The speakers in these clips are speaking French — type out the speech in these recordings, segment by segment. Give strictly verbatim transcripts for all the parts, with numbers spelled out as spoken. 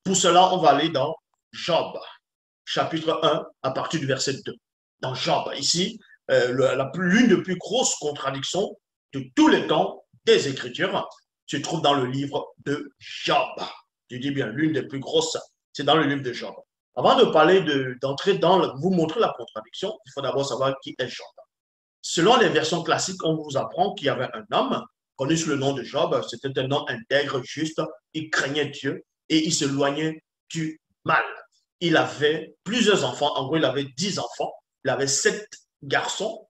Pour cela, on va aller dans Job, chapitre un, à partir du verset deux. Dans Job, ici, euh, l'une des plus grosses contradictions de tous les temps des Écritures se trouve dans le livre de Job. Je dis bien, l'une des plus grosses, c'est dans le livre de Job. Avant de parler d'entrer de, dans, le, vous montrer la contradiction, il faut d'abord savoir qui est Job. Selon les versions classiques, on vous apprend qu'il y avait un homme connu sous le nom de Job. C'était un homme intègre, juste, il craignait Dieu et il s'éloignait du mal. Il avait plusieurs enfants, en gros, il avait dix enfants, il avait sept garçons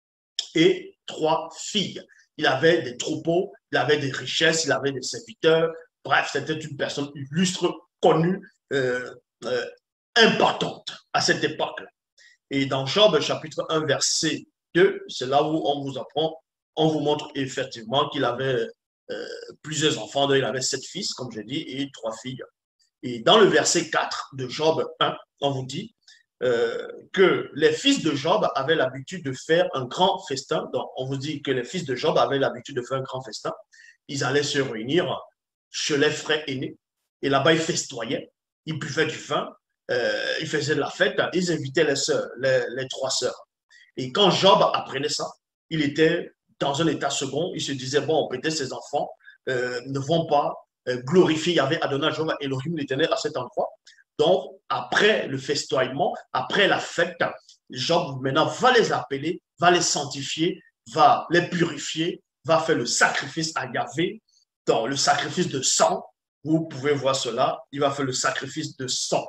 et trois filles. Il avait des troupeaux, il avait des richesses, il avait des serviteurs. Bref, c'était une personne illustre, connue, euh, euh, importante à cette époque. Et dans Job, chapitre un, verset deux, c'est là où on vous apprend, on vous montre effectivement qu'il avait euh, plusieurs enfants, il avait sept fils, comme je dis, et trois filles. Et dans le verset quatre de Job un, on vous dit euh, que les fils de Job avaient l'habitude de faire un grand festin. Donc, on vous dit que les fils de Job avaient l'habitude de faire un grand festin. Ils allaient se réunir chez les frères aînés. Et là-bas, ils festoyaient, ils buvaient du vin, euh, ils faisaient de la fête, ils invitaient les sœurs, les, les trois sœurs. Et quand Job apprenait ça, il était dans un état second. Il se disait, bon, peut-être ses enfants euh, ne vont pas euh, glorifier Yahvé Adonai Jéhovah Elohim l'Éternel à cet endroit. Donc, après le festoiement, après la fête, Job maintenant va les appeler, va les sanctifier, va les purifier, va faire le sacrifice à Yahvé, dans le sacrifice de sang. Vous pouvez voir cela, il va faire le sacrifice de sang.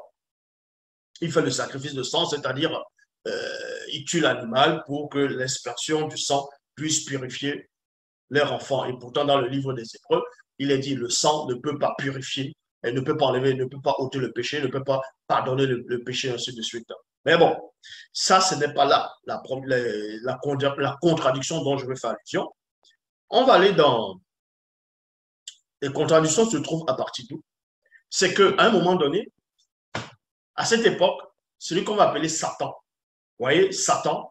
Il fait le sacrifice de sang, c'est-à-dire euh, il tue l'animal pour que l'aspersion du sang puisse purifier leur enfant. Et pourtant, dans le livre des Hébreux, il est dit le sang ne peut pas purifier, elle ne peut pas enlever, ne peut pas ôter le péché, ne peut pas pardonner le, le péché, ainsi de suite. Mais bon, ça, ce n'est pas là la, la, la, la contradiction dont je veux faire allusion. On va aller dans les contradictions se trouvent à partir d'où? C'est qu'à un moment donné, à cette époque, celui qu'on va appeler Satan, vous voyez, Satan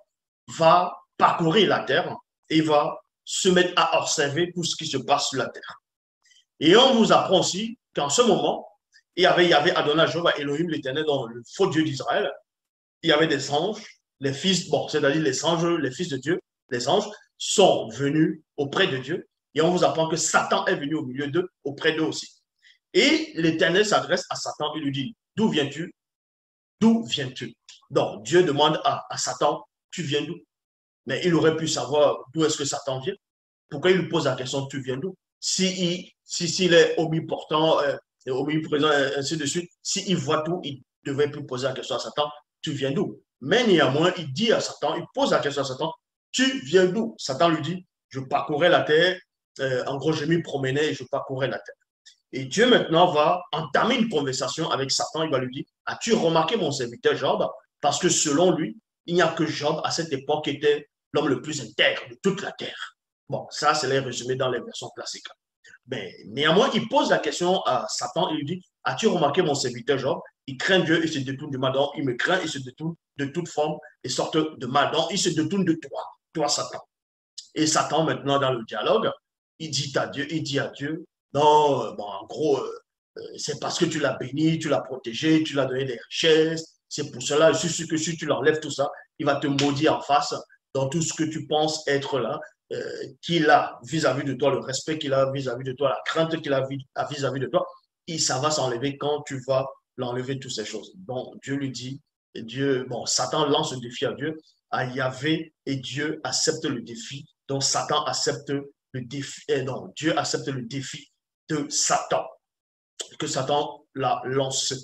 va parcourir la terre et va se mettre à observer tout ce qui se passe sur la terre. Et on vous apprend aussi qu'en ce moment, il y avait, il y avait Adonai Jéhovah Elohim l'Éternel, dans le faux Dieu d'Israël. Il y avait des anges, les fils, bon, c'est-à-dire les anges, les fils de Dieu, les anges sont venus auprès de Dieu. Et on vous apprend que Satan est venu au milieu d'eux, auprès d'eux aussi. Et l'Éternel s'adresse à Satan et lui dit, d'où viens-tu? D'où viens-tu? Donc, Dieu demande à, à Satan, tu viens d'où? Mais il aurait pu savoir d'où est-ce que Satan vient. Pourquoi il lui pose la question, tu viens d'où? S'il si, si, est omniportant, euh, omniprésent, ainsi de suite, s'il voit tout, il ne devrait plus poser la question à Satan, tu viens d'où? Mais néanmoins, il dit à Satan, il pose la question à Satan, tu viens d'où? Satan lui dit, je parcourais la terre, euh, en gros, je m'y promenais et je parcourais la terre. Et Dieu maintenant va entamer une conversation avec Satan. Il va lui dire, as-tu remarqué mon serviteur Job? Parce que selon lui, il n'y a que Job à cette époque qui était l'homme le plus intègre de toute la terre. Bon, ça, c'est les résumés dans les versions classiques. Mais néanmoins, il pose la question à Satan. Il lui dit, as-tu remarqué mon serviteur Job? Il craint Dieu et se détourne du mal. Donc, il me craint et se détourne de toute forme et sorte de mal. Donc, il se détourne de toi, toi, Satan. Et Satan, maintenant, dans le dialogue, il dit à Dieu, il dit à Dieu, non, bon, en gros, euh, c'est parce que tu l'as béni, tu l'as protégé, tu l'as donné des richesses. C'est pour cela, je suis sûr que si tu l'enlèves tout ça, il va te maudire en face dans tout ce que tu penses être là, euh, qu'il a vis-à-vis de toi, le respect qu'il a vis-à-vis de toi, la crainte qu'il a vis-à-vis de toi. Et ça va s'enlever quand tu vas l'enlever toutes ces choses. Donc, Dieu lui dit, et Dieu, bon, Satan lance le défi à Dieu, à Yahvé, et Dieu accepte le défi. Donc, Satan accepte le défi, et non, Dieu accepte le défi de Satan, que Satan l'a lancé.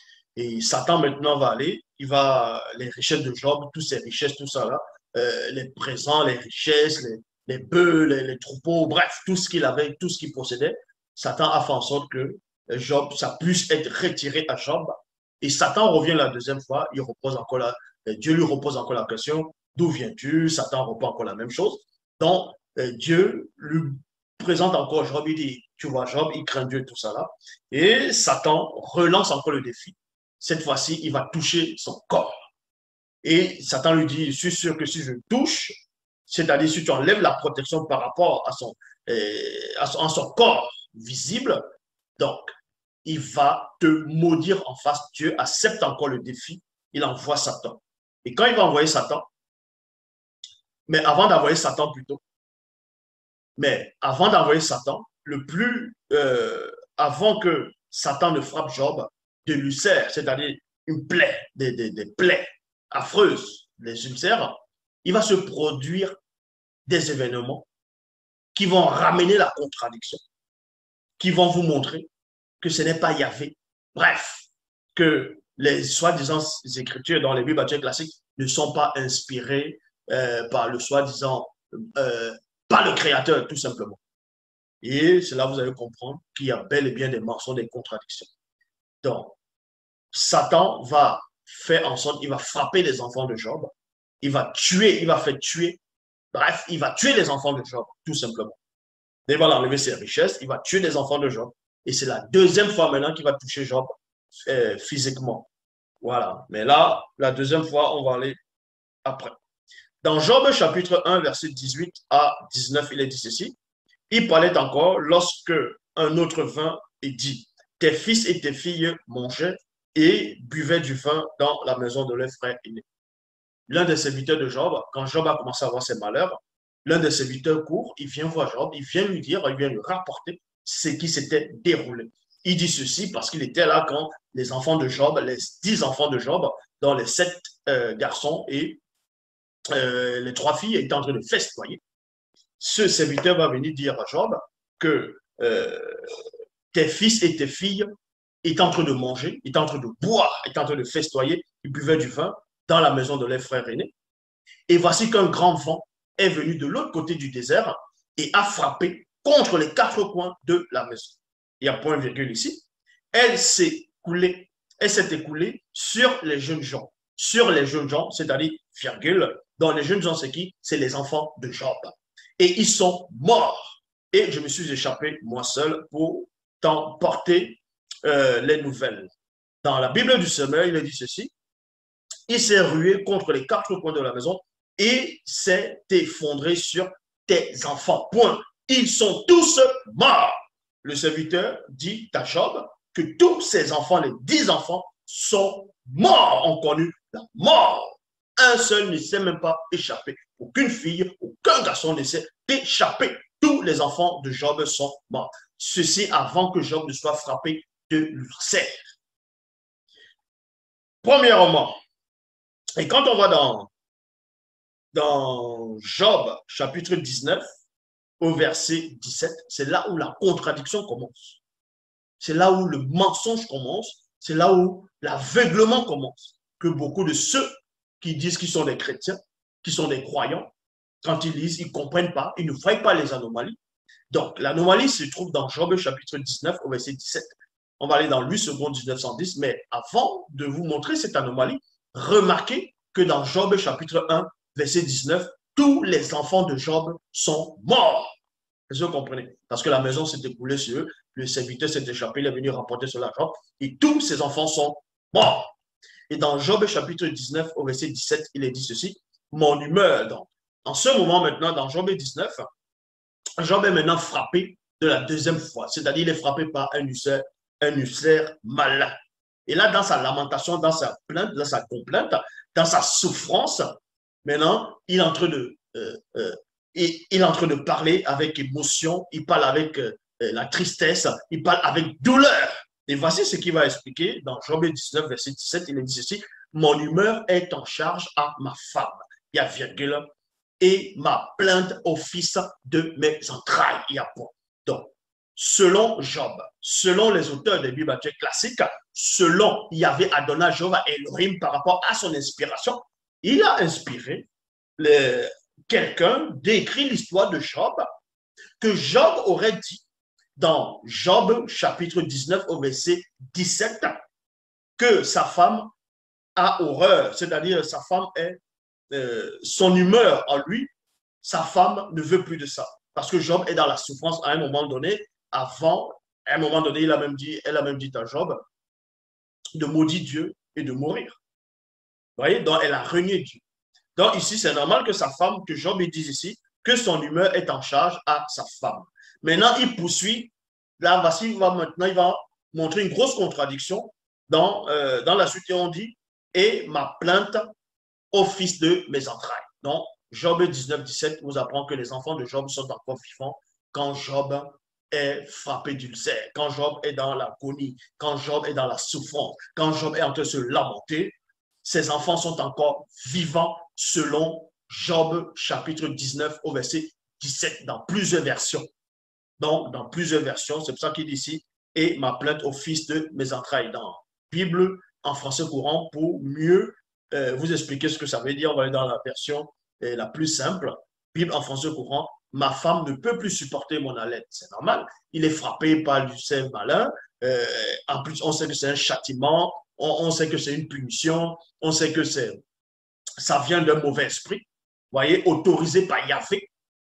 Et Satan maintenant va aller, il va, les richesses de Job, toutes ces richesses, tout ça là, euh, les présents, les richesses, les, les bœufs, les, les troupeaux, bref, tout ce qu'il avait, tout ce qu'il possédait, Satan a fait en sorte que Job, ça puisse être retiré à Job. Et Satan revient la deuxième fois, il repose encore la, Dieu lui repose encore la question, d'où viens-tu? Satan reprend encore la même chose. Donc, Dieu lui présente encore Job, il dit, tu vois, Job, il craint Dieu, tout ça là. Et Satan relance encore le défi. Cette fois-ci, il va toucher son corps. Et Satan lui dit, je suis sûr que si je touche, c'est-à-dire si tu enlèves la protection par rapport à son, euh, à son, à son corps visible, donc, il va te maudire en face. Dieu accepte encore le défi. Il envoie Satan. Et quand il va envoyer Satan, mais avant d'envoyer Satan plutôt, mais avant d'envoyer Satan, le plus, euh, avant que Satan ne frappe Job de l'ulcère, c'est-à-dire une plaie, des, des, des plaies affreuses, les ulcères, il va se produire des événements qui vont ramener la contradiction, qui vont vous montrer que ce n'est pas Yahvé. Bref, que les soi-disant écritures dans les Bibles classiques ne sont pas inspirées euh, par le soi-disant, euh, par le Créateur, tout simplement. Et cela, vous allez comprendre qu'il y a bel et bien des mensonges, des contradictions. Donc, Satan va faire en sorte, il va frapper les enfants de Job, il va tuer, il va faire tuer, bref, il va tuer les enfants de Job, tout simplement. Il va enlever ses richesses, il va tuer les enfants de Job. Et c'est la deuxième fois maintenant qu'il va toucher Job euh, physiquement. Voilà. Mais là, la deuxième fois, on va aller après. Dans Job chapitre un, verset dix-huit à dix-neuf, il est dit ceci. Il parlait encore lorsque un autre vint et dit, tes fils et tes filles mangeaient et buvaient du vin dans la maison de leur frère aîné. L'un des serviteurs de Job, quand Job a commencé à avoir ses malheurs, l'un des serviteurs court, il vient voir Job, il vient lui dire, il vient lui rapporter ce qui s'était déroulé. Il dit ceci parce qu'il était là quand les enfants de Job, les dix enfants de Job, dont les sept euh, garçons et euh, les trois filles étaient en train de festoyer. Ce serviteur va venir dire à Job que euh, tes fils et tes filles étaient en train de manger, étaient en train de boire, étaient en train de festoyer, ils buvaient du vin dans la maison de leur frère aîné. Et voici qu'un grand vent est venu de l'autre côté du désert et a frappé contre les quatre coins de la maison. Il y a point virgule ici. Elle s'est coulée, elle s'est écoulée sur les jeunes gens. Sur les jeunes gens, c'est-à-dire virgule, dans les jeunes gens, c'est qui? C'est les enfants de Job. Et ils sont morts. Et je me suis échappé, moi seul, pour t'emporter euh, les nouvelles. Dans la Bible du Semeur, il est dit ceci. Il s'est rué contre les quatre coins de la maison et s'est effondré sur tes enfants. Point. Ils sont tous morts. Le serviteur dit à Job que tous ses enfants, les dix enfants, sont morts, ont connu la mort. Un seul ne s'est même pas échappé. Aucune fille, aucun garçon ne s'est échappé. Tous les enfants de Job sont morts. Ceci avant que Job ne soit frappé de l'ulcère. Premièrement, et quand on va dans, dans Job chapitre dix-neuf, au verset dix-sept, c'est là où la contradiction commence. C'est là où le mensonge commence. C'est là où l'aveuglement commence. Que beaucoup de ceux qui disent qu'ils sont des chrétiens, qui sont des croyants, quand ils lisent, ils ne comprennent pas, ils ne voient pas les anomalies. Donc, l'anomalie se trouve dans Job chapitre dix-neuf, au verset dix-sept. On va aller dans lui seconde mille neuf cent dix, mais avant de vous montrer cette anomalie, remarquez que dans Job chapitre un, verset dix-neuf, tous les enfants de Job sont morts. Est-ce que vous comprenez? Parce que la maison s'est écoulée sur eux, le serviteur s'est échappé, il est venu rapporter cela à Job, et tous ses enfants sont morts. Et dans Job chapitre dix-neuf, au verset dix-sept, il est dit ceci, mon humeur, donc. En ce moment maintenant, dans Job dix-neuf, Job est maintenant frappé de la deuxième fois, c'est-à-dire il est frappé par un ulcère, un ulcère malin. Et là, dans sa lamentation, dans sa plainte, dans sa complainte, dans sa souffrance, maintenant, il est en train de, euh, euh, il, il est en train de parler avec émotion, il parle avec euh, la tristesse, il parle avec douleur. Et voici ce qu'il va expliquer dans Job dix-neuf, verset dix-sept, il est dit ceci, mon humeur est en charge à ma femme, il y a virgule, et ma plainte au fils de mes entrailles, il y a point. Donc, selon Job, selon les auteurs des Bibles classiques, selon Yahvé Adonai Jéhovah Elohim par rapport à son inspiration, il a inspiré quelqu'un d'écrire l'histoire de Job, que Job aurait dit dans Job chapitre dix-neuf au verset dix-sept, que sa femme a horreur, c'est-à-dire sa femme est, euh, son humeur en lui, sa femme ne veut plus de ça. Parce que Job est dans la souffrance à un moment donné, avant, à un moment donné, il a même dit, elle a même dit à Job de maudire Dieu et de mourir. Vous voyez, donc elle a renié Dieu. Donc ici, c'est normal que sa femme, que Job dise ici, que son humeur est en charge à sa femme. Maintenant, il poursuit. Là, voici, il va maintenant, il va montrer une grosse contradiction dans, euh, dans la suite. Et on dit, et ma plainte au fils de mes entrailles. Donc, Job dix-neuf, dix-sept vous apprend que les enfants de Job sont encore vivants quand Job est frappé d'ulcère, quand Job est dans l'agonie, quand Job est dans la souffrance, quand Job est en train de se lamenter. Ses enfants sont encore vivants selon Job chapitre dix-neuf au verset dix-sept dans plusieurs versions. Donc, dans plusieurs versions, c'est pour ça qu'il dit ici, et ma plainte au fils de mes entrailles. Dans la Bible en français courant, pour mieux euh, vous expliquer ce que ça veut dire, on va aller dans la version euh, la plus simple. Bible en français courant, ma femme ne peut plus supporter mon haleine. C'est normal. Il est frappé par du sel malin. Euh, en plus, on sait que c'est un châtiment. On, on sait que c'est une punition. On sait que c'est, ça vient d'un mauvais esprit. Vous voyez, autorisé par Yahvé.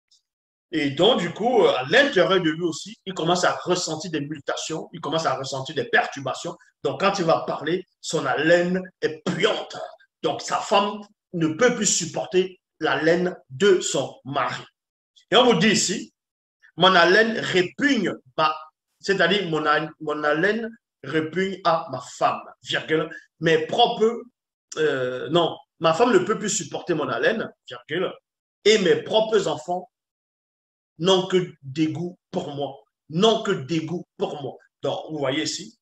Et donc, du coup, à l'intérieur de lui aussi, il commence à ressentir des mutations, il commence à ressentir des perturbations. Donc, quand il va parler, son haleine est puante. Donc, sa femme ne peut plus supporter l'haleine de son mari. Et on vous dit ici, mon haleine répugne, c'est-à-dire mon, mon haleine répugne à ma femme, virgule, mes propres, euh, non, ma femme ne peut plus supporter mon haleine, virgule, et mes propres enfants n'ont que dégoût pour moi, n'ont que dégoût pour moi. Donc, vous voyez ici,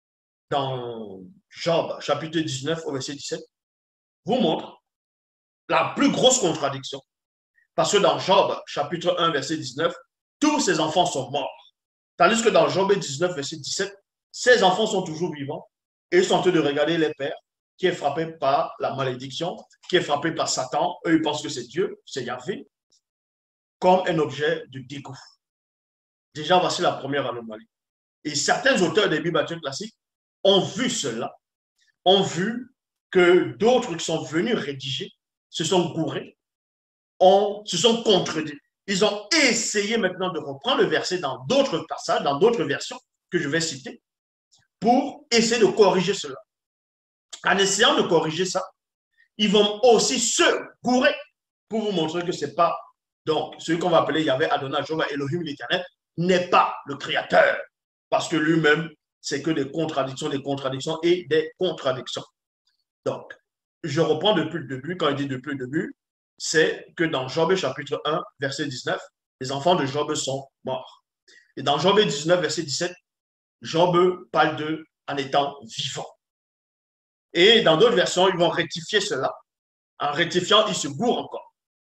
dans Job, chapitre dix-neuf, au verset dix-sept, vous montre la plus grosse contradiction. Parce que dans Job, chapitre un, verset dix-neuf, tous ses enfants sont morts. Tandis que dans Job dix-neuf, verset dix-sept, ses enfants sont toujours vivants et ils sont en train de regarder les pères qui est frappé par la malédiction, qui est frappé par Satan. Eux, ils pensent que c'est Dieu, c'est Yahvé, comme un objet de dégoût. Déjà, voici la première anomalie. Et certains auteurs des Bibles classiques ont vu cela, ont vu que d'autres qui sont venus rédiger se sont gourés, ont, se sont contredits. Ils ont essayé maintenant de reprendre le verset dans d'autres passages, dans d'autres versions que je vais citer, pour essayer de corriger cela. En essayant de corriger ça, ils vont aussi se gourer pour vous montrer que ce n'est pas, donc, celui qu'on va appeler Yahvé Adonai, Jéhovah Elohim l'Éternel, n'est pas le Créateur. Parce que lui-même, c'est que des contradictions, des contradictions et des contradictions. Donc, je reprends depuis le début. Quand il dit depuis le début, c'est que dans Job chapitre un, verset dix-neuf, les enfants de Job sont morts. Et dans Job dix-neuf, verset dix-sept, Job parle d'eux en étant vivant. Et dans d'autres versions, ils vont rectifier cela. En rectifiant, ils se gourent encore.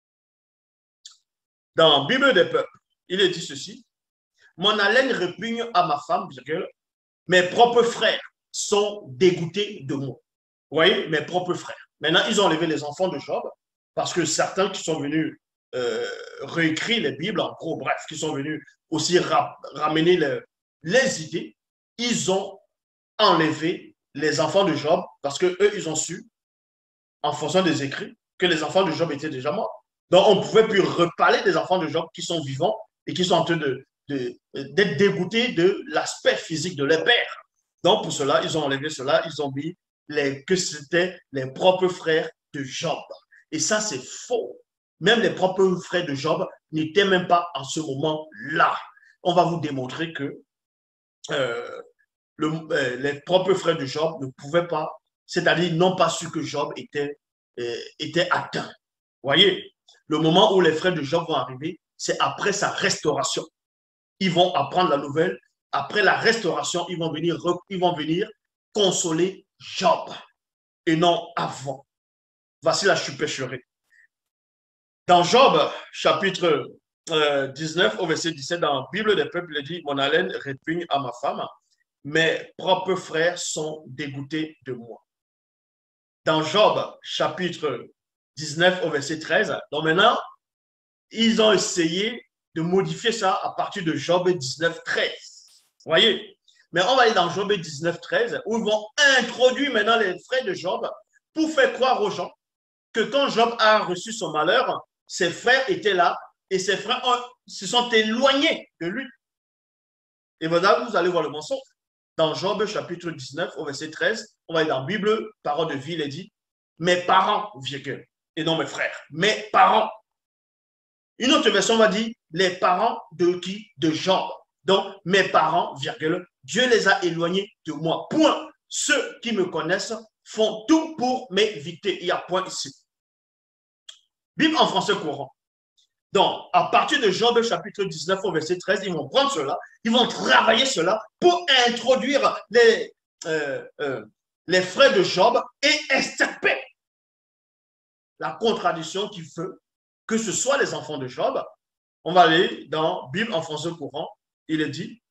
Dans la Bible des peuples, il est dit ceci. Mon haleine répugne à ma femme, virgule, mes propres frères sont dégoûtés de moi. Vous voyez, mes propres frères. Maintenant, ils ont enlevé les enfants de Job parce que certains qui sont venus euh, réécrire les Bibles, en gros, bref, qui sont venus aussi ra ramener le, les idées, ils ont enlevé les enfants de Job parce qu'eux, ils ont su, en fonction des écrits, que les enfants de Job étaient déjà morts. Donc, on ne pouvait plus reparler des enfants de Job qui sont vivants et qui sont en train de, de, d'être dégoûtés de l'aspect physique de leur père. Donc, pour cela, ils ont enlevé cela, ils ont mis les, que c'était les propres frères de Job. Et ça, c'est faux. Même les propres frères de Job n'étaient même pas en ce moment-là. On va vous démontrer que euh, le, euh, les propres frères de Job ne pouvaient pas, c'est-à-dire n'ont pas su que Job était, euh, était atteint. Vous voyez, le moment où les frères de Job vont arriver, c'est après sa restauration. Ils vont apprendre la nouvelle. Après la restauration, ils vont venir, ils vont venir consoler Job et non avant. Voici la supercherie. Dans Job, chapitre euh, dix-neuf, au verset dix-sept, dans la Bible des peuples, il dit « Mon haleine répugne à ma femme, mes propres frères sont dégoûtés de moi. » Dans Job, chapitre dix-neuf, au verset treize, donc maintenant, ils ont essayé de modifier ça à partir de Job dix-neuf, treize. Vous voyez? Mais on va aller dans Job dix-neuf, treize, où ils vont introduire maintenant les frères de Job pour faire croire aux gens que quand Job a reçu son malheur, ses frères étaient là et ses frères ont, se sont éloignés de lui. Et voilà, vous allez voir le mensonge. Dans Job chapitre dix-neuf, au verset treize, on va aller dans la Bible, parole de vie, il est dit « Mes parents, virgule, et non mes frères, mes parents. » Une autre version va dire « Les parents de qui? De Job. » Donc, mes parents, virgule, Dieu les a éloignés de moi. Point. Ceux qui me connaissent font tout pour m'éviter. Il y a point ici. Bible en français courant. Donc, à partir de Job chapitre dix-neuf au verset treize, ils vont prendre cela, ils vont travailler cela pour introduire les, euh, euh, les frères de Job et extirper la contradiction qui veut que ce soit les enfants de Job. On va aller dans Bible en français courant. Il est dit,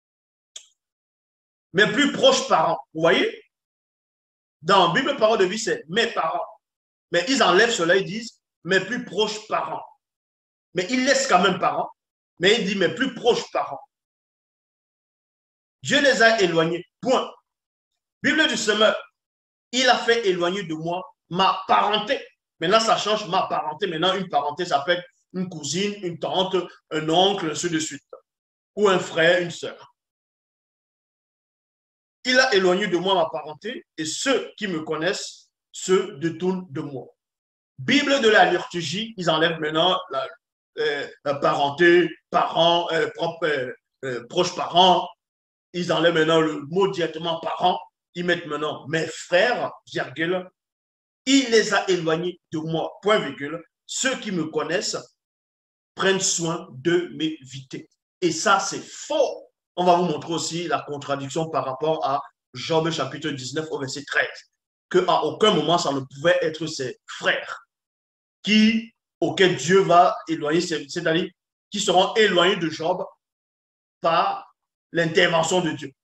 mes plus proches parents. Vous voyez, dans Bible parole de vie, c'est mes parents. Mais ils enlèvent cela, ils disent mes plus proches parents. Mais ils laissent quand même parents. Mais il dit mes plus proches parents. Dieu les a éloignés. Point. Bible du semeur. Il a fait éloigner de moi ma parenté. Maintenant, ça change ma parenté. Maintenant, une parenté, ça peut être une cousine, une tante, un oncle, ainsi de suite. Ou un frère, une sœur. Il a éloigné de moi ma parenté et ceux qui me connaissent se détournent de moi. Bible de la liturgie, ils enlèvent maintenant la, euh, la parenté, parents, euh, propre, euh, euh, proches parents. Ils enlèvent maintenant le mot directement parents. Ils mettent maintenant mes frères, virgule. Il les a éloignés de moi, point virgule. Ceux qui me connaissent prennent soin de m'éviter. Et ça, c'est faux. On va vous montrer aussi la contradiction par rapport à Job chapitre dix-neuf au verset treize. Qu'à aucun moment, ça ne pouvait être ses frères qui, auxquels Dieu va éloigner, c'est-à-dire qui seront éloignés de Job par l'intervention de Dieu.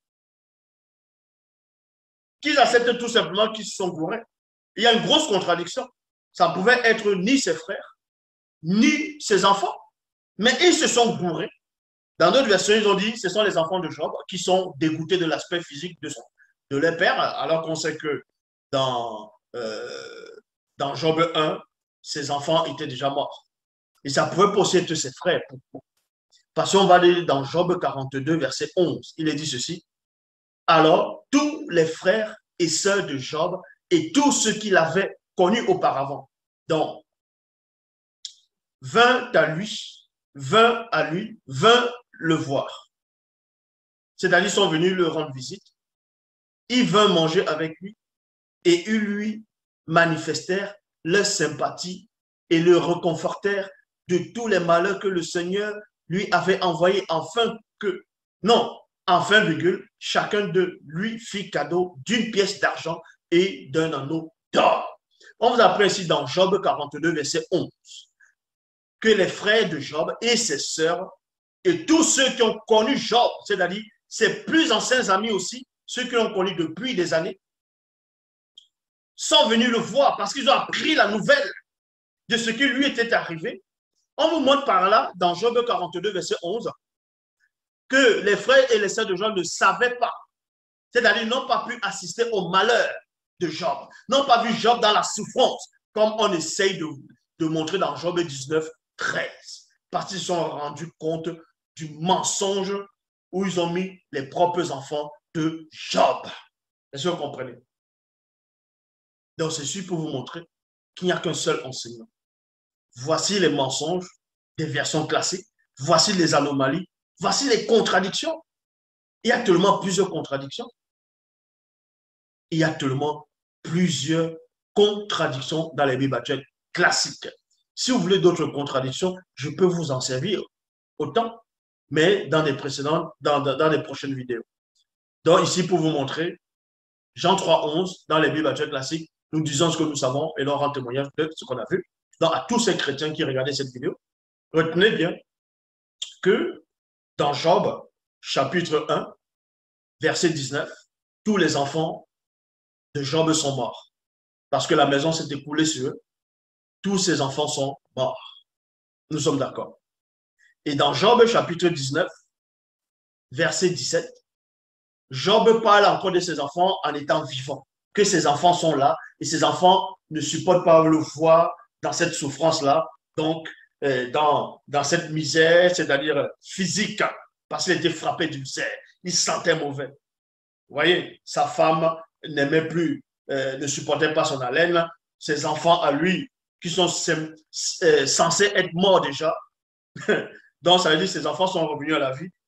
Qu'ils acceptent tout simplement qu'ils se sont gourés. Il y a une grosse contradiction. Ça ne pouvait être ni ses frères, ni ses enfants, mais ils se sont gourés. Dans d'autres versions, ils ont dit ce sont les enfants de Job qui sont dégoûtés de l'aspect physique de, son, de leur père, alors qu'on sait que dans, euh, dans Job un, ses enfants étaient déjà morts. Et ça pouvait pas aussi être ses frères. Pourquoi? Parce qu'on va aller dans Job quarante-deux, verset onze. Il est dit ceci. Alors, tous les frères et sœurs de Job et tous ceux qu'il avait connus auparavant, donc, vinrent à lui, vinrent à lui, vinrent le voir. C'est-à-dire, ils sont venus le rendre visite. Ils vinrent manger avec lui et ils lui manifestèrent leur sympathie et le réconfortèrent de tous les malheurs que le Seigneur lui avait envoyés, afin que, non, enfin, virgule, chacun de lui fit cadeau d'une pièce d'argent et d'un anneau d'or. On vous apprend ici dans Job quarante-deux, verset onze, que les frères de Job et ses sœurs et tous ceux qui ont connu Job, c'est-à-dire ses plus anciens amis aussi, ceux qui l'ont connu depuis des années, sont venus le voir parce qu'ils ont appris la nouvelle de ce qui lui était arrivé. On vous montre par là, dans Job quarante-deux, verset onze, que les frères et les sœurs de Job ne savaient pas, c'est-à-dire n'ont pas pu assister au malheur de Job, n'ont pas vu Job dans la souffrance, comme on essaye de, de montrer dans Job dix-neuf, treize, parce qu'ils se sont rendus compte du mensonge où ils ont mis les propres enfants de Job. Est-ce que vous comprenez? Donc, ceci pour vous montrer qu'il n'y a qu'un seul enseignant. Voici les mensonges des versions classiques, voici les anomalies, voici les contradictions. Il y a tellement plusieurs contradictions. Il y a tellement plusieurs contradictions dans les Bibles actuelles classiques. Si vous voulez d'autres contradictions, je peux vous en servir autant, mais dans les précédentes, dans, dans, dans les prochaines vidéos. Donc ici, pour vous montrer, Jean trois, onze, dans les Bibles actuelles classiques, nous disons ce que nous savons et l'on rend témoignage de ce qu'on a vu. Donc à tous ces chrétiens qui regardaient cette vidéo, retenez bien que dans Job, chapitre un, verset dix-neuf, tous les enfants de Job sont morts parce que la maison s'est écoulée sur eux. Tous ces enfants sont morts. Nous sommes d'accord. Et dans Job, chapitre dix-neuf, verset dix-sept, Job parle encore de ses enfants en étant vivant, que ses enfants sont là et ses enfants ne supportent pas le voir dans cette souffrance-là, donc euh, dans, dans cette misère, c'est-à-dire physique, parce qu'il était frappé d'ulcère. Il se sentait mauvais. Vous voyez, sa femme n'aimait plus, euh, ne supportait pas son haleine. Ses enfants à lui, qui sont euh, censés être morts déjà, donc ça veut dire que ses enfants sont revenus à la vie.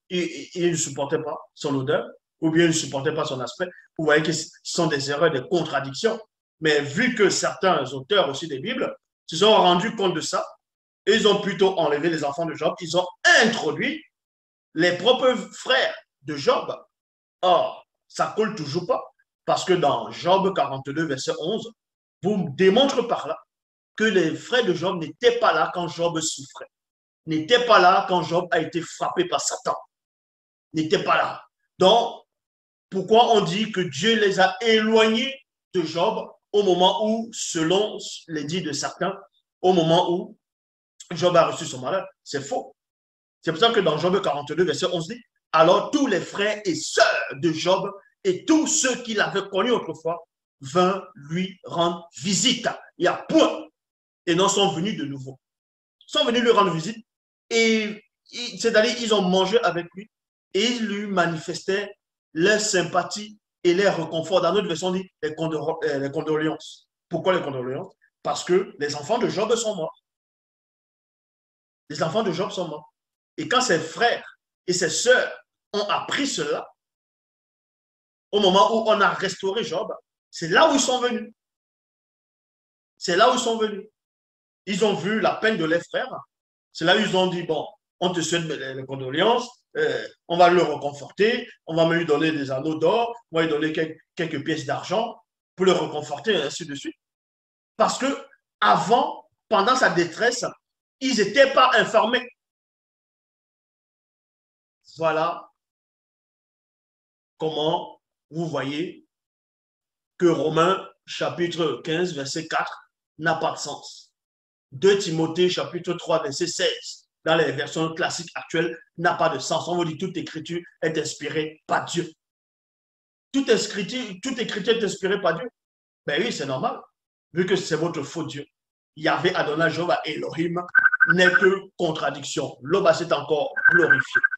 ils, ils ne supportaient pas son odeur, ou bien ils ne supportaient pas son aspect. Vous voyez que ce sont des erreurs, des contradictions. Mais vu que certains auteurs aussi des Bibles se sont rendus compte de ça, ils ont plutôt enlevé les enfants de Job, ils ont introduit les propres frères de Job. Or, ça ne colle toujours pas, parce que dans Job quarante-deux, verset onze, vous démontre par là que les frères de Job n'étaient pas là quand Job souffrait, n'étaient pas là quand Job a été frappé par Satan, n'étaient pas là. Donc, pourquoi on dit que Dieu les a éloignés de Job au moment où, selon les dits de certains, au moment où Job a reçu son malheur? C'est faux. C'est pour ça que dans Job quarante-deux, verset onze dit, alors tous les frères et sœurs de Job et tous ceux qui l'avaient connu autrefois vinrent lui rendre visite. Il y a point. Et non sont venus de nouveau. Ils sont venus lui rendre visite et c'est-à-dire ils ont mangé avec lui et ils lui manifestaient leur sympathie et leur réconfort. Dans notre version, on dit les, condol les condoléances. Pourquoi les condoléances? Parce que les enfants de Job sont morts. Les enfants de Job sont morts. Et quand ses frères et ses sœurs ont appris cela, au moment où on a restauré Job, c'est là où ils sont venus. C'est là où ils sont venus. Ils ont vu la peine de leurs frères. C'est là où ils ont dit, bon, on te souhaite les condoléances, euh, on va le reconforter, on va lui donner des anneaux d'or, on va lui donner quelques, quelques pièces d'argent pour le reconforter, et ainsi de suite. Parce que avant, pendant sa détresse, ils n'étaient pas informés. Voilà comment vous voyez que Romains chapitre quinze, verset quatre n'a pas de sens. deux Timothée chapitre trois, verset seize, dans les versions classiques actuelles, n'a pas de sens. On vous dit toute écriture est inspirée par Dieu. Toute écriture, toute écriture est inspirée par Dieu. Ben oui, c'est normal, vu que c'est votre faux Dieu. Yahvé Adonai Jéhovah Elohim n'est que contradiction. L'Oba s'est encore glorifié.